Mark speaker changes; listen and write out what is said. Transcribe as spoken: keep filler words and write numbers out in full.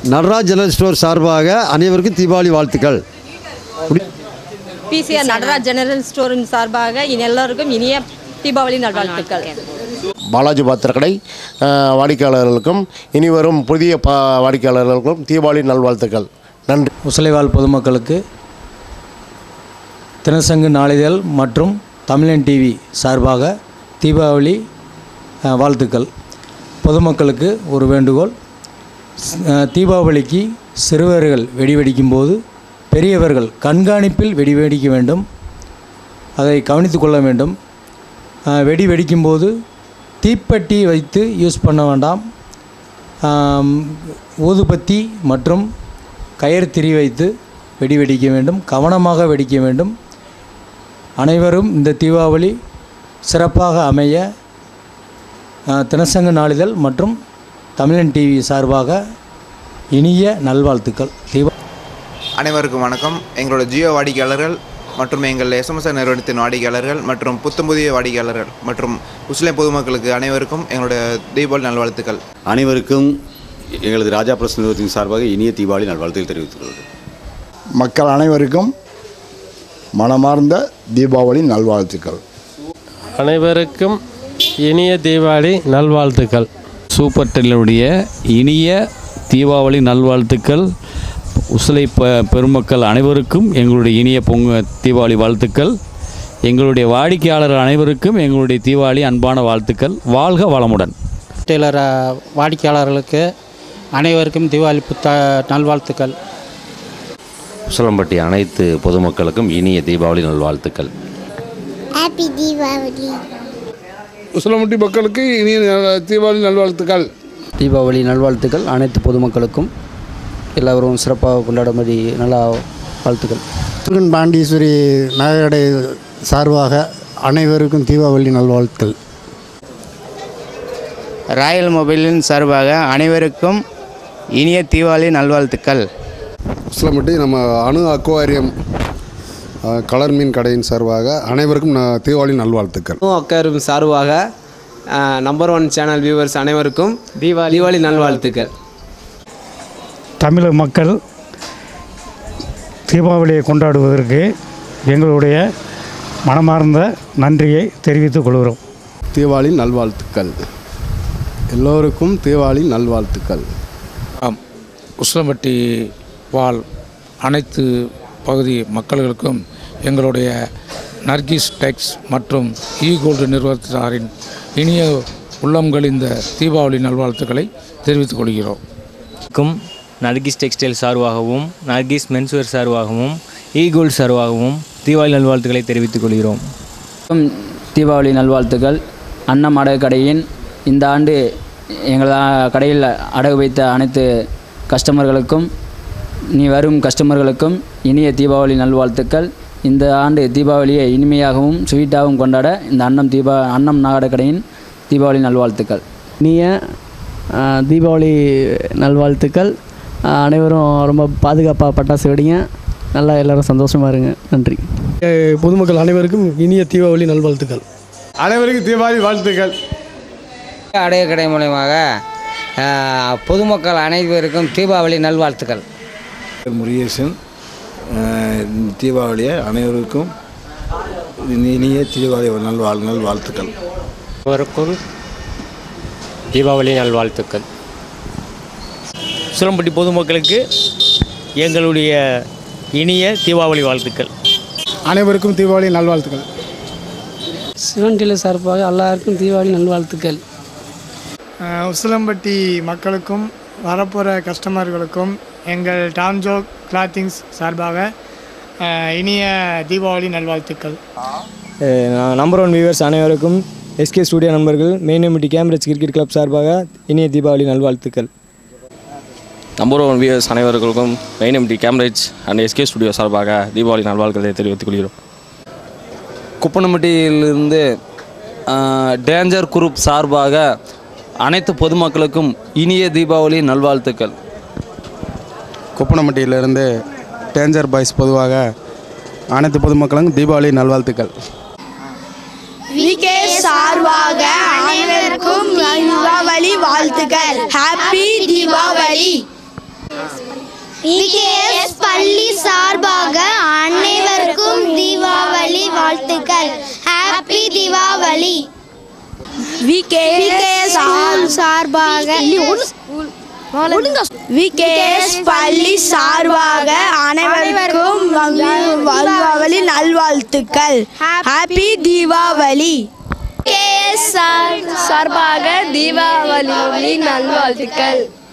Speaker 1: Nataraj general store சார்பாக அனைவருக்கும் தீபாவளி வாழ்த்துக்கள்.
Speaker 2: பிசிஆர் நடராஜ் ஜெனரல் ஸ்டோரின் சார்பாக எல்லோருக்கும் இனிய தீபாவளி நல்வாழ்த்துக்கள்.
Speaker 3: பாலாஜி பாத்திரக்கடை வாடிக்கையாளர்களுக்கும் இனி வரும் புதிய பா வாடிக்கையாளர்களுக்கும் தீபாவளி நல்வாழ்த்துக்கள். நன்றி.
Speaker 4: உசலைவாழ் பொதுமக்களுக்கு தினசங்கு நாளிதழ் மற்றும் தமிழன் டிவி சார்பாக தீபாவளி வாழ்த்துக்கள். பொதுமக்களுக்கு ஒரு வேண்டுகோள், தீபாவளிக்கு சிறுவர்கள் வெடி வெடிக்கும் போது பெரியவர்கள் கண்காணிப்பில் வெடி வெடிக்க வேண்டும், அதை கவனித்து கொள்ள வேண்டும். வெடி வெடிக்கும்போது தீப்பெட்டி வைத்து யூஸ் பண்ண வேண்டாம். ஊதுபத்தி மற்றும் கயிறு திரி வைத்து வெடி வெடிக்க வேண்டும், கவனமாக வெடிக்க வேண்டும். அனைவரும் இந்த தீபாவளி சிறப்பாக அமைய தினசங்கு நாளிதழ் மற்றும் தமிழன் டிவி சார்பாக இனிய நல்வாழ்த்துக்கள். தீபா
Speaker 5: அனைவருக்கும் வணக்கம். எங்களோட ஜியோ வாடிக்கையாளர்கள் மற்றும் எங்கள் எஸ்எம்எஸ் நிறுவனத்தின் வாடிக்கையாளர்கள் மற்றும் புத்தம் புதிய வாடிக்கையாளர்கள் மற்றும் முஸ்லிம் பொதுமக்களுக்கு அனைவருக்கும் எங்களுடைய தீபாவளி நல்வாழ்த்துக்கள்.
Speaker 6: அனைவருக்கும் எங்களது ராஜா பிரஸ் நிறுவனத்தின் சார்பாக இனிய தீபாவளி நல்வாழ்த்துக்கள் தெரிவித்துள்ளது.
Speaker 7: மக்கள் அனைவருக்கும் மனமார்ந்த தீபாவளி நல்வாழ்த்துக்கள்.
Speaker 8: அனைவருக்கும் இனிய தீபாவளி நல்வாழ்த்துக்கள்.
Speaker 9: சூப்பர் டெல்லுடைய இனிய தீபாவளி நல்வாழ்த்துக்கள். உசிலை ப பெருமக்கள் அனைவருக்கும் எங்களுடைய இனிய பொங்க தீபாவளி வாழ்த்துக்கள். எங்களுடைய வாடிக்கையாளர்கள் அனைவருக்கும் எங்களுடைய தீபாவளி அன்பான வாழ்த்துக்கள். வாழ்க வளமுடன்.
Speaker 10: டெய்லர் வாடிக்கையாளர்களுக்கு அனைவருக்கும் தீபாவளி புத்த நல்வாழ்த்துக்கள்.
Speaker 11: உசிலம்பட்டி அனைத்து பொதுமக்களுக்கும் இனிய தீபாவளி நல்வாழ்த்துக்கள்.
Speaker 12: ஹாப்பி தீபாவளி.
Speaker 13: உசிலம்பட்டி மக்களுக்கு இனிய தீபாவளி நல்வாழ்த்துக்கள்.
Speaker 14: தீபாவளி நல்வாழ்த்துக்கள் அனைத்து பொதுமக்களுக்கும். எல்லோரும் சிறப்பாக கொண்டாடும்படி நல்லா வாழ்த்துக்கள்.
Speaker 15: முருகன் பாண்டீஸ்வரி நகைக்கடை சார்பாக அனைவருக்கும் தீபாவளி நல்வாழ்த்துக்கள்.
Speaker 16: ராயல் மொபைலின் சார்பாக அனைவருக்கும் இனிய தீபாவளி நல்வாழ்த்துக்கள்.
Speaker 17: உசிலம்பட்டி நம்ம அணு அக்வாரியம் கலர் மீன் கடையின் சார்பாக அனைவருக்கும் தீபாவளி நல்வாழ்த்துக்கள்.
Speaker 18: அக்வாரியம் சார்பாக நம்பர் ஒன் சேனல் வியூவர்ஸ் அனைவருக்கும் தீபாவளி தீபாவளி நல்வாழ்த்துக்கள்.
Speaker 19: தமிழக மக்கள் தீபாவளியை கொண்டாடுவதற்கு எங்களுடைய மனமார்ந்த நன்றியை தெரிவித்துக் கொள்கிறோம்.
Speaker 17: தீபாவளி நல்வாழ்த்துக்கள். எல்லோருக்கும் தீபாவளி நல்வாழ்த்துக்கள்.
Speaker 20: ஆம், உசிலம்பட்டி வாழ் அனைத்து பகுதி மக்களுக்கும் எங்களுடைய நர்கிஸ் டெக்ஸ் மற்றும் இ கோல்டு நிறுவனத்தாரின் இனிய உள்ளங்கள் இந்த தீபாவளி நல்வாழ்த்துக்களை தெரிவித்துக் கொள்கிறோம்.
Speaker 1: நர்கிஸ் டெக்ஸ்டைல் சார்பாகவும் நர்கிஸ் மென்ஸ்வேர் சார்பாகவும் இ கோல்டு சார்பாகவும் தீபாவளி நல்வாழ்த்துக்களை தெரிவித்துக் கொள்கிறோம்.
Speaker 14: தீபாவளி நல்வாழ்த்துக்கள். அன்னம் அடகு கடையின் இந்த ஆண்டு எங்கள் கடையில் அடகு வைத்த அனைத்து கஸ்டமர்களுக்கும் நீ வரும் கஸ்டமர்களுக்கும் இனிய தீபாவளி நல்வாழ்த்துக்கள். இந்த ஆண்டு தீபாவளியை இனிமையாகவும் ஸ்வீட்டாகவும் கொண்டாட இந்த அன்னம் தீபா அன்னம் நாகட கடையின் தீபாவளி நல்வாழ்த்துக்கள்.
Speaker 6: இனிய தீபாவளி நல்வாழ்த்துக்கள். அனைவரும் ரொம்ப பாதுகாப்பாக பட்டாசு வெடிங்க, நல்லா எல்லோரும் சந்தோஷமாக இருங்க. நன்றி.
Speaker 4: பொதுமக்கள் அனைவருக்கும் இனிய தீபாவளி நல்வாழ்த்துக்கள்.
Speaker 13: அனைவருக்கும் தீபாவளி வாழ்த்துக்கள்.
Speaker 16: அடகு கடை மூலமாக பொதுமக்கள் அனைவருக்கும் தீபாவளி நல்வாழ்த்துக்கள். முருகேசன் தீபாவளியை அனைவருக்கும் இனிய தீபாவளி நல்வாழ் நல்வாழ்த்துக்கள்.
Speaker 3: அனைவருக்கும் தீபாவளி நல்வாழ்த்துக்கள்.
Speaker 1: உசிலம்பட்டி பொதுமக்களுக்கு எங்களுடைய இனிய தீபாவளி வாழ்த்துக்கள்.
Speaker 4: அனைவருக்கும் தீபாவளி நல்வாழ்த்துக்கள்.
Speaker 6: சிவன் டெய்லர் சார்பாக எல்லாருக்கும் தீபாவளி நல்வாழ்த்துக்கள்.
Speaker 4: உசிலம்பட்டி மக்களுக்கும் வரப்போகிற கஸ்டமர்களுக்கும் எங்கள் டாம்ஜோ கிளாத்திங்ஸ் சார்பாக இனிய தீபாவளி நல்வாழ்த்துக்கள்.
Speaker 18: நம்பர் ஒன் வியூவர்ஸ் அனைவருக்கும் எஸ்கே ஸ்டூடியோ நண்பர்கள் மெயினம்பட்டி கேம்பிரிட்ஜ் கிரிக்கெட் கிளப் சார்பாக இனிய தீபாவளி நல்வாழ்த்துக்கள்.
Speaker 8: நம்பர் ஒன் வியூவர்ஸ் அனைவருக்கும் Mainampatti Cambridge and SK studio சார்பாக தீபாவளி நல்வாழ்த்துக்களை தெரிவித்துக் கொள்கிறோம்.
Speaker 20: குப்பனம்பட்டியிலிருந்து டேஞ்சர் குரூப் சார்பாக அனைத்து பொதுமக்களுக்கும் இனிய தீபாவளி நல்வாழ்த்துக்கள்.
Speaker 17: குப்பனம்பட்டியிலிருந்து டேஞ்சர் பாய்ஸ் பொதுவாக அனைத்து பொதுமக்களுக்கும் தீபாவளி நல்வாழ்த்துக்கள்.
Speaker 12: விகே சார்பாக அனைவருக்கும் தீபாவளி வாழ்த்துக்கள். ஹாப்பி தீபாவளி. விகேஎஸ் பள்ளி சார்பாக அனைவருக்கும் தீபாவளி வாழ்த்துக்கள். ஹாப்பி தீபாவளி.
Speaker 21: விகேஎஸ் சார்பாக விகேஎஸ் பள்ளி சார்பாக அனைவருக்கும் தீபாவளி நல்வாழ்த்துக்கள். ஹாப்பி தீபாவளி. விகேஎஸ் சார்பாக தீபாவளி நல்வாழ்த்துக்கள்.